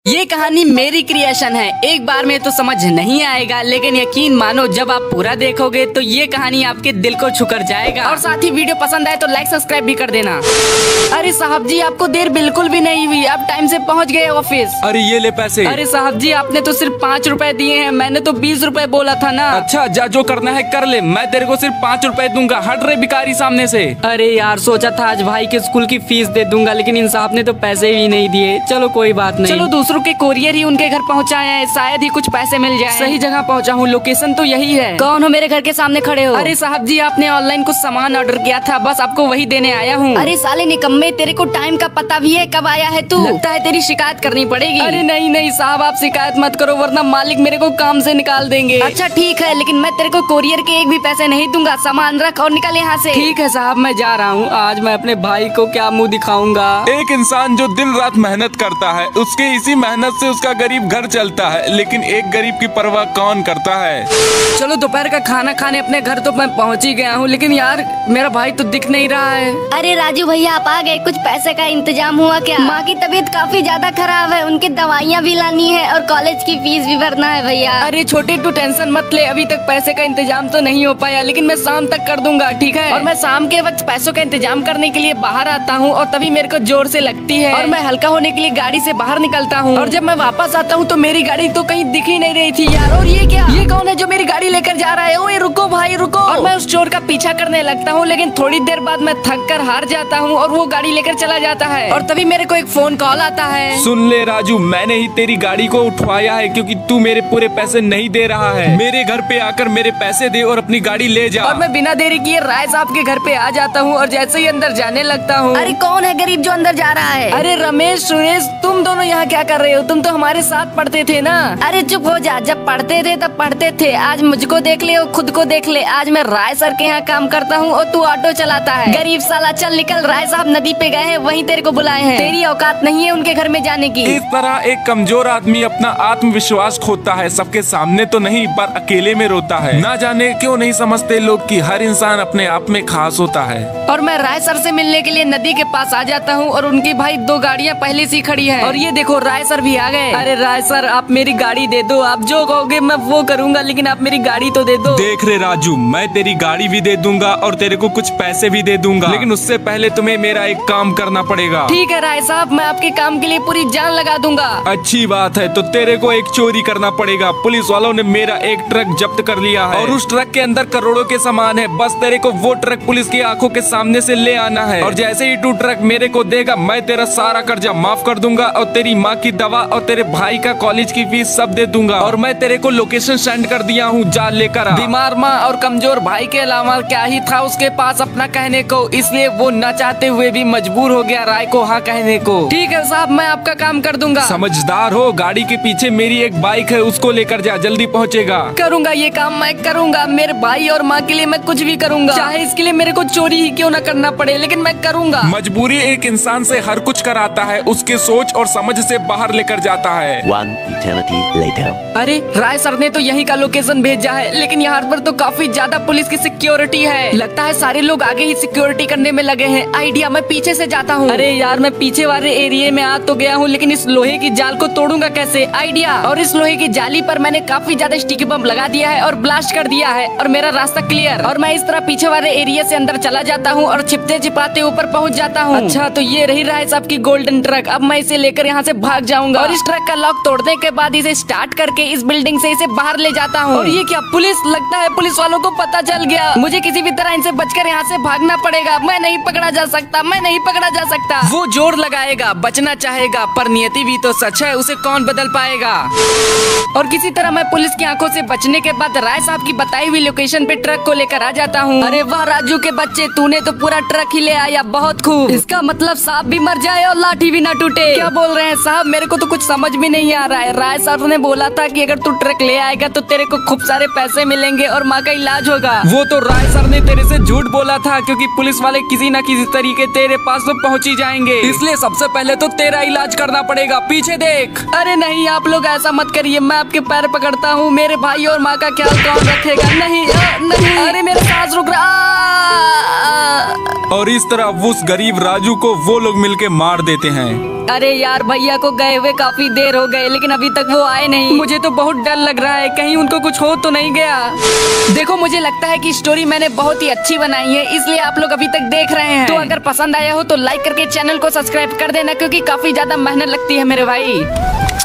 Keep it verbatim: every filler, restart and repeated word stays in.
ये कहानी मेरी क्रिएशन है। एक बार में तो समझ नहीं आएगा, लेकिन यकीन मानो जब आप पूरा देखोगे तो ये कहानी आपके दिल को छू कर जाएगा। और साथ ही वीडियो पसंद आए तो लाइक सब्सक्राइब भी कर देना। अरे साहब जी, आपको देर बिल्कुल भी नहीं हुई, आप टाइम से पहुंच गए ऑफिस। अरे ये ले पैसे। अरे साहब जी, आपने तो सिर्फ पाँच रुपए दिए हैं, मैंने तो बीस रुपए बोला था ना। अच्छा जा, जो करना है कर ले, मैं तेरे को सिर्फ पाँच रुपए दूंगा। हट रे भिखारी सामने से। अरे यार, सोचा था आज भाई के स्कूल की फीस दे दूंगा, लेकिन इन साहब ने तो पैसे भी नहीं दिए। चलो कोई बात नहीं, चलो दूसरों के कोरियर ही उनके घर पहुंचाए हैं, शायद ही कुछ पैसे मिल जाए। सही जगह पहुंचा हूँ, लोकेशन तो यही है। कौन हो मेरे घर के सामने खड़े हो? अरे साहब जी, आपने ऑनलाइन कुछ सामान ऑर्डर किया था, बस आपको वही देने आया हूँ। अरे साले निकम्मे, तेरे को टाइम का पता भी है कब आया है तू? लगता है तेरी शिकायत करनी पड़ेगी। अरे नहीं नहीं साहब, आप शिकायत मत करो, वरना मालिक मेरे को काम से निकाल देंगे। अच्छा ठीक है, लेकिन मैं तेरे को कोरियर के एक भी पैसे नहीं दूंगा। सामान रख और निकल यहाँ से। ठीक है साहब, मैं जा रहा हूँ। आज मैं अपने भाई को क्या मुँह दिखाऊंगा। एक इंसान जो दिन रात मेहनत करता है, उसके इसी मेहनत से उसका गरीब घर चलता है, लेकिन एक गरीब की परवाह कौन करता है। चलो दोपहर का खाना खाने अपने घर तो मैं पहुंच ही गया हूँ, लेकिन यार मेरा भाई तो दिख नहीं रहा है। अरे राजू भैया, आप आ गए। कुछ पैसे का इंतजाम हुआ क्या? माँ की तबीयत काफी ज्यादा खराब है, उनकी दवाइयाँ भी लानी है और कॉलेज की फीस भी भरना है भैया। अरे छोटे तू टेंशन मत ले, अभी तक पैसे का इंतजाम तो नहीं हो पाया, लेकिन मैं शाम तक कर दूंगा, ठीक है? और मैं शाम के वक्त पैसों का इंतजाम करने के लिए बाहर आता हूँ और तभी मेरे को जोर से लगती है और मैं हल्का होने के लिए गाड़ी से बाहर निकलता हूँ। और जब मैं वापस आता हूँ तो मेरी गाड़ी तो कहीं दिख ही नहीं रही थी यार। और ये क्या, ये कौन है जो मेरी गाड़ी लेकर जा रहा है? ओए रुको भाई रुको। और मैं उस चोर का पीछा करने लगता हूँ, लेकिन थोड़ी देर बाद मैं थक कर हार जाता हूँ और वो गाड़ी लेकर चला जाता है। और तभी मेरे को एक फोन कॉल आता है। सुन ले राजू, मैंने ही तेरी गाड़ी को उठवाया है, क्योंकि तू मेरे पूरे पैसे नहीं दे रहा है। मेरे घर पे आकर मेरे पैसे दे और अपनी गाड़ी ले जा। और मैं बिना देरी किए राय साहब के घर पे आ जाता हूँ और जैसे ही अंदर जाने लगता हूँ। अरे कौन है गरीब जो अंदर जा रहा है? अरे रमेश सुरेश, तुम दोनों यहाँ क्या कर रहे हो? तुम तो हमारे साथ पढ़ते थे ना। अरे चुप हो जा, जब पढ़ते थे तब पढ़ते थे। आज मुझको देख ले और खुद को देख ले। आज मैं राय सर के यहाँ काम करता हूँ और तू ऑटो चलाता है। गरीब साला, चल निकल। राय साहब नदी पे गए हैं, वहीं तेरे को बुलाए हैं। तेरी औकात नहीं है उनके घर में जाने की। इस तरह एक कमजोर आदमी अपना आत्मविश्वास खोता है, सबके सामने तो नहीं पर अकेले में रोता है। ना जाने क्यों नहीं समझते लोग कि हर इंसान अपने आप में खास होता है। और मैं राय सर से मिलने के लिए नदी के पास आ जाता हूँ और उनकी भाई दो गाड़ियाँ पहले से खड़ी है। और ये देखो राय सर भी आ गए। अरे राय सर, आप मेरी गाड़ी दे दो, आप जो कहोगे मैं वो करूँगा, लेकिन आप मेरी गाड़ी तो दे दो। देख रे राजू, मैं तेरी गाड़ी भी दे दूंगा और तेरे को कुछ पैसे भी दे दूंगा, लेकिन उससे पहले तुम्हें मेरा एक काम करना पड़ेगा। ठीक है राय साहब, मैं आपके काम के लिए पूरी जान लगा दूंगा। अच्छी बात है, तो तेरे को एक चोरी करना पड़ेगा। पुलिस वालों ने मेरा एक ट्रक जब्त कर लिया है और उस ट्रक के अंदर करोड़ों के सामान है। बस तेरे को वो ट्रक पुलिस की आंखों के सामने से ले आना है, और जैसे ही तू ट्रक मेरे को देगा, मैं तेरा सारा कर्जा माफ कर दूंगा और तेरी माँ की दवा और तेरे भाई का कॉलेज की फीस सब दे दूंगा। और मैं तेरे को लोकेशन सेंड कर दिया हूँ, जा लेकर आ। बीमार माँ और कमजोर भाई के अलावा क्या ही था उसके पास अपना कहने को, इसलिए वो न चाहते हुए भी मजबूर हो गया राय को हाँ कहने को। ठीक है साहब, मैं आपका काम कर दूंगा। समझदार हो, गाड़ी के पीछे मेरी एक बाइक है, उसको लेकर जा, जल्दी पहुँचेगा। करूंगा ये काम, मैं करूंगा। मेरे भाई और माँ के लिए मैं कुछ भी करूंगा, चाहे इसके लिए मेरे को चोरी ही क्यों न करना पड़े, लेकिन मैं करूंगा। मजबूरी एक इंसान से हर कुछ कराता है, उसके सोच और समझ से बाहर लेकर जाता है। One eternity later. अरे राय सर ने तो यहीं का लोकेशन भेजा है, लेकिन यहाँ पर तो काफी ज्यादा पुलिस की सिक्योरिटी है। लगता है सारे लोग आगे ही सिक्योरिटी करने में लगे हैं। आइडिया, मैं पीछे से जाता हूँ। अरे यार, मैं पीछे वाले एरिया में आ तो गया हूँ, लेकिन इस लोहे की जाल को तोड़ूंगा कैसे? आइडिया, और इस लोहे की जाली पर मैंने काफी ज्यादा स्टिकी बम लगा दिया है और ब्लास्ट कर दिया है और मेरा रास्ता क्लियर। और मैं इस तरह पीछे वाले एरिया से अंदर चला जाता हूँ और छिपते छिपाते ऊपर पहुँच जाता हूँ। अच्छा, तो ये रही राय साहब की गोल्डन ट्रक। अब मैं इसे लेकर यहाँ से भाग जाऊंगा और इस ट्रक का लॉक तोड़ने के बाद इसे स्टार्ट करके इस बिल्डिंग से इसे बाहर ले जाता हूँ। और ये क्या, पुलिस? लगता है पुलिस वालों को पता चल गया। मुझे किसी भी तरह इनसे बचकर यहाँ से भागना पड़ेगा। मैं नहीं पकड़ा जा सकता, मैं नहीं पकड़ा जा सकता। वो जोर लगाएगा, बचना चाहेगा, पर नियति भी तो सच है, उसे कौन बदल पाएगा। और किसी तरह मैं पुलिस की आंखों से बचने के बाद राय साहब की बताई हुई लोकेशन पे ट्रक को लेकर आ जाता हूँ। अरे वाह राजू के बच्चे, तूने तो पूरा ट्रक ही ले आया, बहुत खूब। इसका मतलब सांप भी मर जाए और लाठी भी ना टूटे। क्या बोल रहे हैं साहब? मेरे को तो कुछ समझ भी नहीं आ रहा है। राय साहब ने बोला था कि अगर तू ट्रक ले आएगा तो तेरे को खूब सारे पैसे मिलेंगे और माँ का इलाज होगा। वो तो राय सर ने तेरे से झूठ बोला था, क्योंकि पुलिस वाले किसी न किसी तरीके तेरे पास तो पहुँच ही जाएंगे, इसलिए सबसे पहले तो तेरा इलाज करना पड़ेगा। पीछे देख। अरे नहीं, आप लोग ऐसा मत करिए, मैं आपके पैर पकड़ता हूँ। मेरे भाई और माँ का ख्याल कौन रखेगा? नहीं आ, नहीं। अरे मेरा सांस रुक रहा। और इस तरह उस गरीब राजू को वो लोग मिलके मार देते हैं। अरे यार भैया को गए हुए काफी देर हो गए लेकिन अभी तक वो आए नहीं। मुझे तो बहुत डर लग रहा है, कहीं उनको कुछ हो तो नहीं गया। देखो मुझे लगता है कि स्टोरी मैंने बहुत ही अच्छी बनाई है, इसलिए आप लोग अभी तक देख रहे हैं। तो अगर पसंद आया हो तो लाइक करके चैनल को सब्सक्राइब कर देना, क्योंकि काफी ज्यादा मेहनत लगती है मेरे भाई।